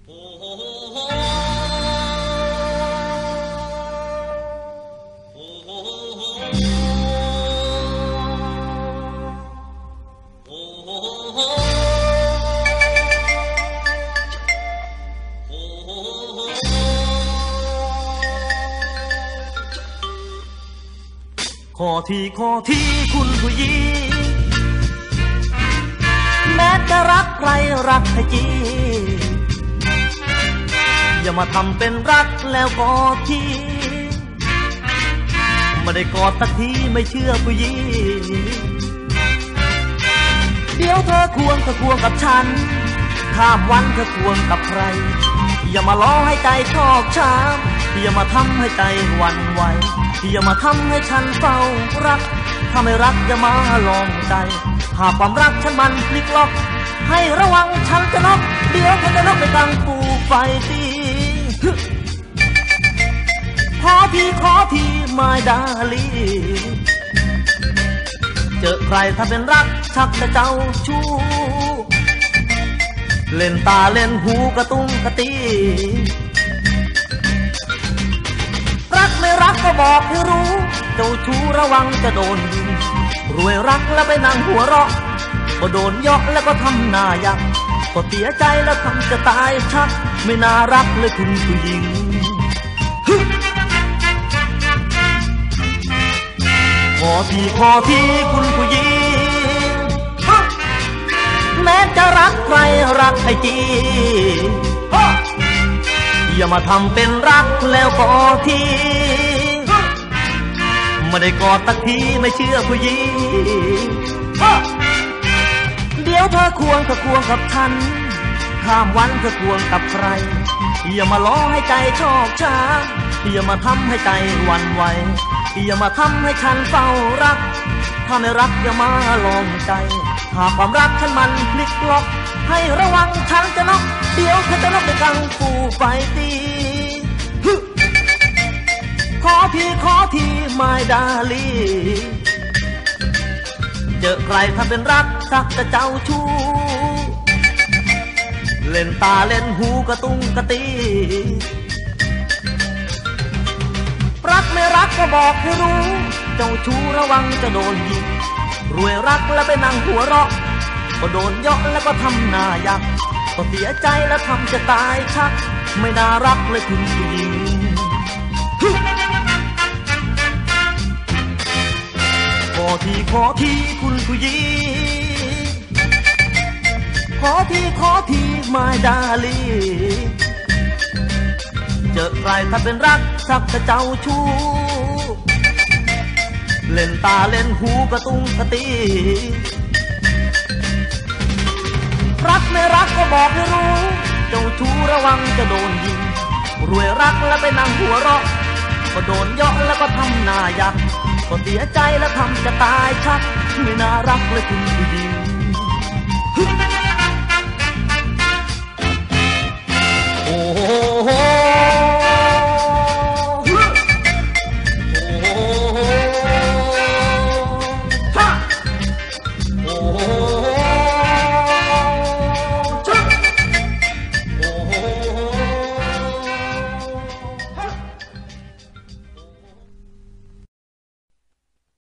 ขอทีคุณผู้หญิงแม้จะรักใครรักให้จริงอย่ามาทำเป็นรักแล้วกอดทีไม่ได้กอดสักทีไม่เชื่อผู้หญิงเดี๋ยวเธอควงกับฉันข้ามวันเธอควงกับใครอย่ามาล้อให้ใจชอกช้ำอย่ามาทำให้ใจหวั่นไหวอย่ามาทำให้ฉันเฝ้ารักถ้าไม่รักอย่ามาลองใจหากความรักฉันมันพลิกล็อกให้ระวังฉันจะน็อกเดี๋ยวเธอจะน็อกในกลางปูไฟตีขอทีไม่ดาลีเจอใครถ้าเป็นรักชักจะเจ้าชู้เล่นตาเล่นหูกระตุ้งกระตีรักไม่รักก็บอกให้รู้เจ้าชู้ระวังจะโดนยิงรวยรักแล้วไปนั่งหัวเราะก็โดนยอกแล้วก็ทำหน้ายักก็เสียใจแล้วทำจะตายชักไม่น่ารักเลยคุณผู้หญิงขอทีคุณผู้หญิงแม้จะรักใครรักให้จริงอย่ามาทำเป็นรักแล้วกอดทีไม่ได้กอดสักทีไม่เชื่อผู้หญิงเดี๋ยวเธอควงกับฉันข้ามวันเธอควงกับใครอย่ามาล้อให้ใจชอกช้ำอย่ามาทำให้ใจหวั่นไหวอย่ามาทำให้ฉันเฝ้ารักถ้าไม่รักอย่ามาลองใจหากความรักฉันมันพลิกล็อกให้ระวังฉันจะน็อกเดี๋ยวเธอจะน็อกในกลางปูไฟตีขอทีไม่ดาลีเจอใครถ้าเป็นรักชักจะเจ้าชู้เล่นตาเล่นหูกระตุ้งกระตีรักไม่รักก็บอกให้รู้เจ้าชู้ระวังจะโดนยิงรวยรักแล้วไปนั่งหัวเราะก็โดนเยาะแล้วก็ทำหน้ายักก็เสียใจแล้วทำจะตายชักไม่น่ารักเลยคุณผู้หญิงขอทีคุณผู้หญิงขอทีไม่ดาลีเจอใครถ้าเป็นรักชักจะเจ้าชู้เล่นตาเล่นหูกระตุ้งกระตีรักไม่รักก็บอกให้รู้เจ้าชู้ระวังจะโดนยิงรวยรักแล้วไปนั่งหัวเราะก็โดนเยาะแล้วก็ทำหน้ายักก็เสียใจแล้วทำจะตายชักไม่น่ารักเลยคุณผู้หญิง